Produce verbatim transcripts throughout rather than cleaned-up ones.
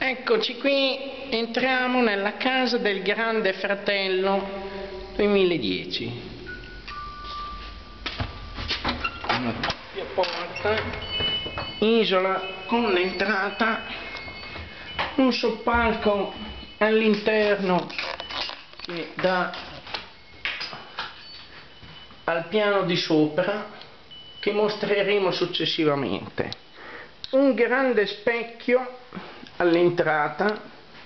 Eccoci qui, entriamo nella casa del Grande Fratello duemiladieci. Una doppia porta, isola con l'entrata, un soppalco all'interno che dà al piano di sopra, che mostreremo successivamente. Un grande specchio all'entrata,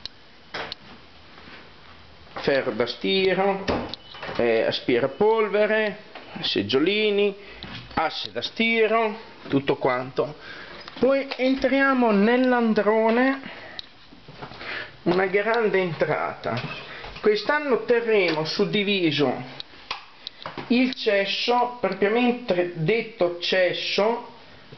ferro da stiro, eh, aspirapolvere, seggiolini, asse da stiro, tutto quanto. Poi entriamo nell'androne, una grande entrata. Quest'anno terremo suddiviso il cesso, propriamente detto cesso.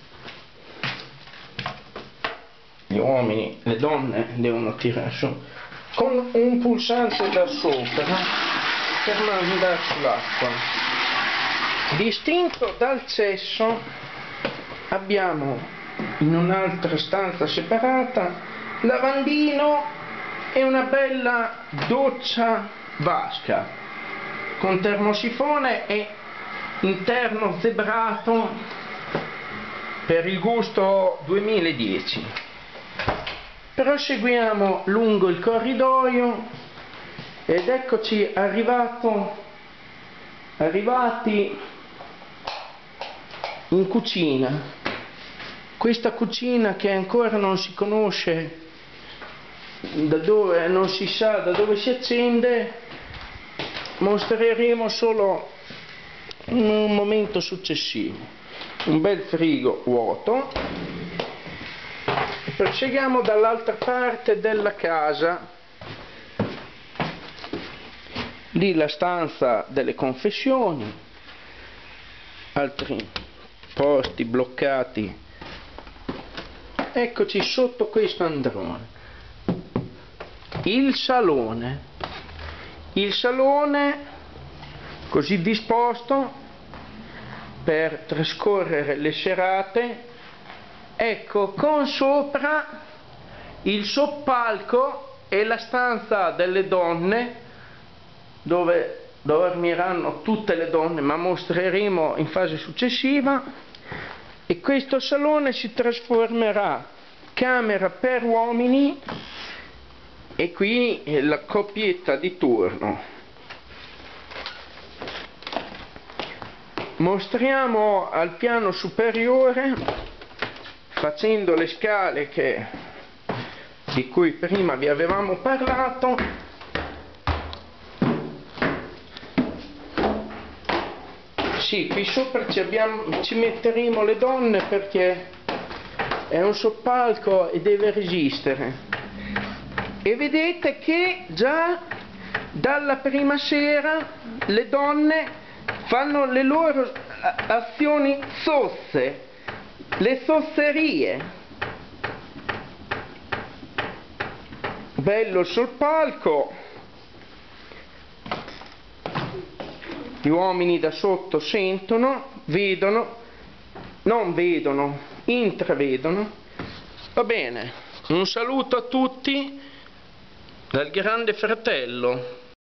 Gli uomini, le donne devono tirare su con un pulsante da sopra per mandare sull'acqua. Distinto dal cesso abbiamo in un'altra stanza separata lavandino e una bella doccia vasca con termosifone e interno zebrato per il gusto duemiladieci. Proseguiamo lungo il corridoio ed eccoci arrivato, arrivati in cucina. Questa cucina che ancora non si conosce da dove, non si sa da dove si accende, mostreremo solo in un momento successivo. Un bel frigo vuoto. Proseguiamo dall'altra parte della casa, lì la stanza delle confessioni, altri posti bloccati. Eccoci sotto questo androne. Il salone, il salone così disposto per trascorrere le serate. Ecco, con sopra il soppalco e la stanza delle donne dove dormiranno tutte le donne, ma mostreremo in fase successiva. E questo salone si trasformerà camera per uomini e qui è la coppietta di turno. Mostriamo al piano superiore, facendo le scale che, di cui prima vi avevamo parlato. Sì, qui sopra ci, abbiamo, ci metteremo le donne perché è un soppalco e deve resistere. E vedete che già dalla prima sera le donne fanno le loro azioni sosse, le sosserie. Bello sul palco, gli uomini da sotto sentono, vedono, non vedono, intravedono. Va bene, un saluto a tutti dal Grande Fratello.